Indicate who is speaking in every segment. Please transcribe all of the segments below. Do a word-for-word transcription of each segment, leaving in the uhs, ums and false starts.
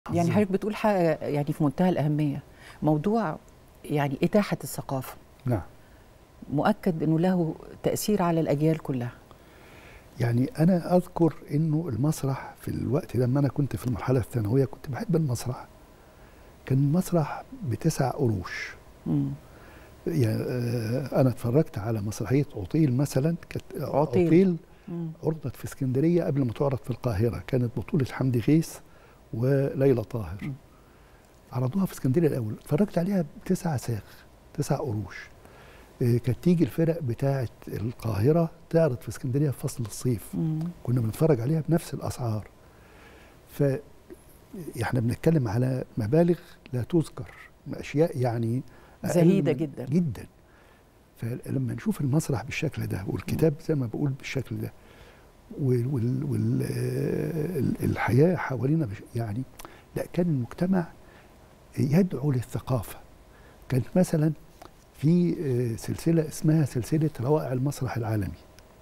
Speaker 1: يعني حضرتك بتقول حاجة يعني في منتهى الأهمية، موضوع يعني إتاحة الثقافة.
Speaker 2: نعم.
Speaker 1: مؤكد أنه له تأثير على الأجيال كلها.
Speaker 2: يعني أنا أذكر أنه المسرح في الوقت لما أنا كنت في المرحلة الثانوية كنت بحب المسرح. كان المسرح بتسع قروش.
Speaker 1: مم.
Speaker 2: يعني أنا اتفرجت على مسرحية عطيل مثلا، كانت
Speaker 1: عطيل,
Speaker 2: عطيل عرضت في اسكندرية قبل ما تعرض في القاهرة، كانت بطولة حمدي غيث وليلى طاهر. م. عرضوها في اسكندرية الأول، اتفرجت عليها بتسع ساغ، تسع قروش. كانت تيجي الفرق بتاعة القاهرة تعرض في اسكندرية في فصل الصيف. مم. كنا بنتفرج عليها بنفس الأسعار. ف احنا بنتكلم على مبالغ لا تذكر، أشياء يعني
Speaker 1: زهيدة جدا
Speaker 2: جدا. فلما نشوف المسرح بالشكل ده والكتاب زي ما بقول بالشكل ده والحياة حوالينا يعني، لا، كان المجتمع يدعو للثقافة. كانت مثلا في سلسلة اسمها سلسلة روائع المسرح العالمي،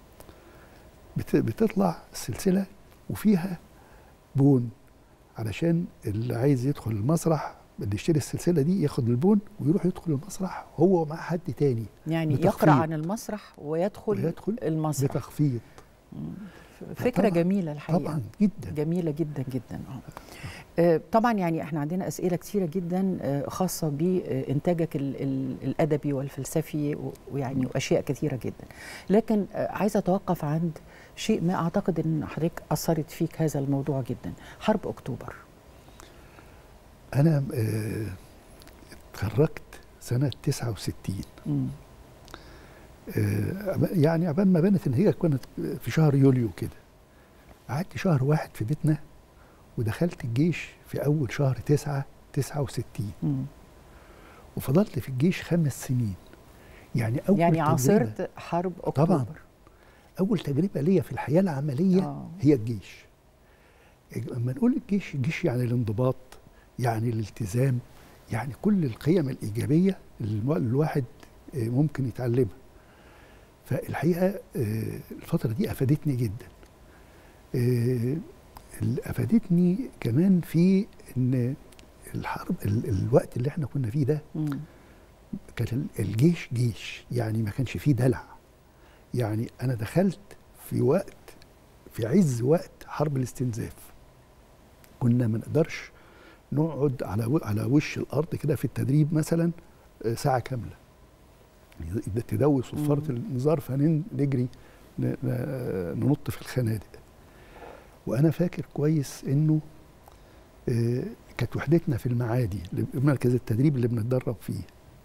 Speaker 2: بتطلع السلسلة وفيها بون علشان اللي عايز يدخل المسرح، اللي يشتري السلسلة دي ياخد البون ويروح يدخل المسرح هو مع حد تاني،
Speaker 1: يعني يقرأ عن المسرح ويدخل, ويدخل المسرح
Speaker 2: بتخفيض.
Speaker 1: فكرة طبعًا جميلة الحقيقة،
Speaker 2: طبعا جدا
Speaker 1: جميلة جدا جدا. اه طبعا يعني احنا عندنا أسئلة كثيرة جدا خاصة بإنتاجك الأدبي والفلسفي ويعني وأشياء كثيرة جدا، لكن عايزة أتوقف عند شيء ما أعتقد أن حضرتك أثرت فيك هذا الموضوع جدا، حرب أكتوبر.
Speaker 2: أنا اتخرجت سنة تسعة وستين. م. يعني عبال ما بانت ان هي كانت في شهر يوليو كده. قعدت شهر واحد في بيتنا ودخلت الجيش في اول شهر تسعة تسعة وستين. مم. وفضلت في الجيش خمس سنين. يعني اول
Speaker 1: يعني عاصرت حرب اكتوبر.
Speaker 2: طبعا اول تجربه ليا في الحياه العمليه آه. هي الجيش. لما نقول الجيش، الجيش يعني الانضباط، يعني الالتزام، يعني كل القيم الايجابيه اللي الواحد ممكن يتعلمها. فالحقيقه الفتره دي افادتني جدا. افادتني كمان في ان الحرب الوقت اللي احنا كنا فيه ده كان الجيش جيش، يعني ما كانش فيه دلع. يعني انا دخلت في وقت في عز وقت حرب الاستنزاف، كنا ما نقدرش نقعد على على وش الارض كده في التدريب مثلا ساعه كامله، تدوي صفاره الانذار فنجري ننط في الخنادق. وانا فاكر كويس انه كانت وحدتنا في المعادي، مركز التدريب اللي بنتدرب فيه.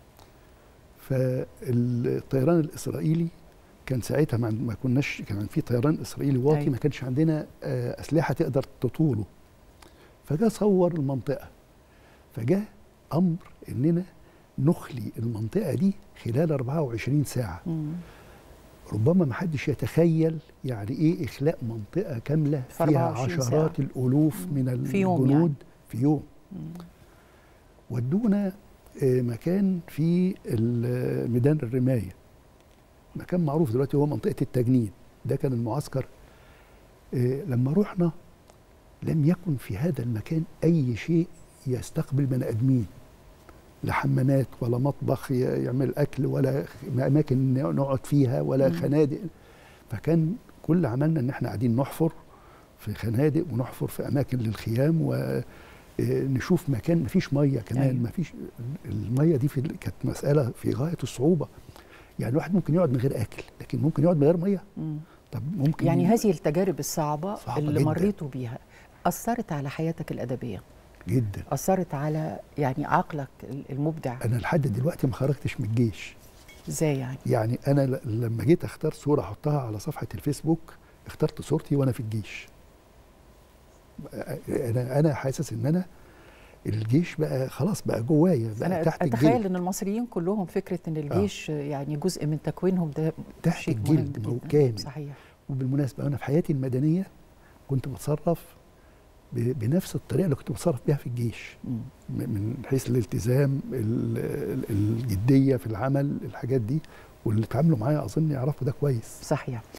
Speaker 2: فالطيران الاسرائيلي كان ساعتها ما كناش، كان في طيران اسرائيلي واطي، ما كانش عندنا اسلحه تقدر تطوله. فجاء صور المنطقه، فجاء امر اننا نخلي المنطقه دي خلال أربعة وعشرين ساعه. مم. ربما ما حدش يتخيل يعني ايه اخلاء منطقه كامله فيها عشرات ساعة. الالوف من الجنود في يوم, يعني. في يوم. ودونا مكان في ميدان الرمايه، مكان معروف دلوقتي هو منطقه التجنيد، ده كان المعسكر. لما رحنا لم يكن في هذا المكان اي شيء يستقبل بني ادمين، لا حمامات ولا مطبخ يعمل اكل ولا اماكن نقعد فيها ولا مم. خنادق. فكان كل عملنا ان احنا قاعدين نحفر في خنادق ونحفر في اماكن للخيام ونشوف مكان ما فيش ميه كمان. ما فيش الميه دي في كانت مساله في غايه الصعوبه. يعني الواحد ممكن يقعد من غير اكل، لكن ممكن يقعد من غير ميه. مم. طب ممكن
Speaker 1: يعني هذه التجارب الصعبه اللي
Speaker 2: جداً.
Speaker 1: مريتوا بيها اثرت على حياتك الادبيه
Speaker 2: جدا،
Speaker 1: أثرت على يعني عقلك المبدع.
Speaker 2: أنا لحد دلوقتي ما خرجتش من الجيش.
Speaker 1: إزاي يعني؟ يعني
Speaker 2: أنا لما جيت أختار صورة أحطها على صفحة الفيسبوك اخترت صورتي وأنا في الجيش. أنا أنا حاسس إن أنا الجيش بقى خلاص بقى جوايا، بقى
Speaker 1: أنا
Speaker 2: تحت الجلد.
Speaker 1: أتخيل إن المصريين كلهم فكرة إن الجيش آه. يعني جزء من تكوينهم ده
Speaker 2: تحت الجلد كامل.
Speaker 1: صحيح.
Speaker 2: وبالمناسبة أنا في حياتي المدنية كنت بتصرف بنفس الطريقه اللي كنت بتصرف بيها في الجيش، م. من حيث الالتزام، الجديه في العمل، الحاجات دي، واللي اتعاملوا معايا اظن يعرفوا ده كويس.
Speaker 1: صحيح.